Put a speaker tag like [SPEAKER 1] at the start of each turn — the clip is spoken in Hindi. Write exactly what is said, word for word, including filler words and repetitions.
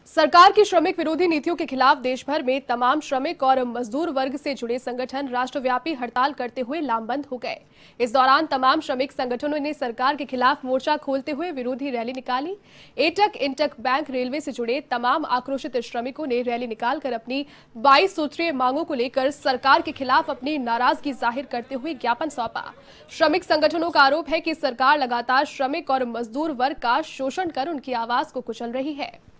[SPEAKER 1] सरकार की श्रमिक विरोधी नीतियों के खिलाफ देश भर में तमाम श्रमिक और मजदूर वर्ग से जुड़े संगठन राष्ट्रव्यापी हड़ताल करते हुए लामबंद हो गए। इस दौरान तमाम श्रमिक संगठनों ने सरकार के खिलाफ मोर्चा खोलते हुए विरोधी रैली निकाली। एटक, इंटक बैंक, रेलवे से जुड़े तमाम आक्रोशित श्रमिकों ने रैली निकालकर अपनी बाईस सूत्रीय मांगों को लेकर सरकार के खिलाफ अपनी नाराजगी जाहिर करते हुए ज्ञापन सौंपा। श्रमिक संगठनों का आरोप है कि सरकार लगातार श्रमिक और मजदूर वर्ग का शोषण कर उनकी आवाज को कुचल रही है।